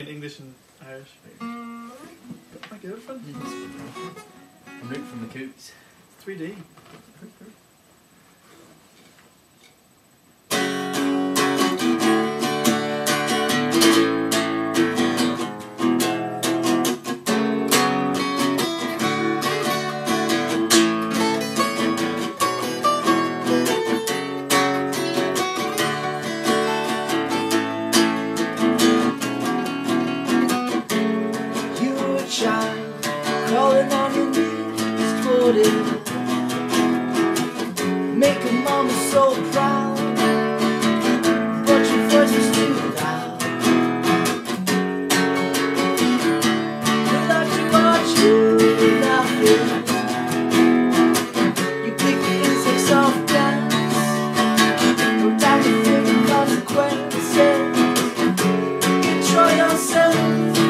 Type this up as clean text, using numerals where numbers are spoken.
English and Irish. My girlfriend. I'm Luke from the Coots. 3D. Child, crawling on your knees toward it, making mama so proud, but your voice is too loud. You like to watch you laughing, you pick the insects off dance, no time to think of consequences, you try yourself.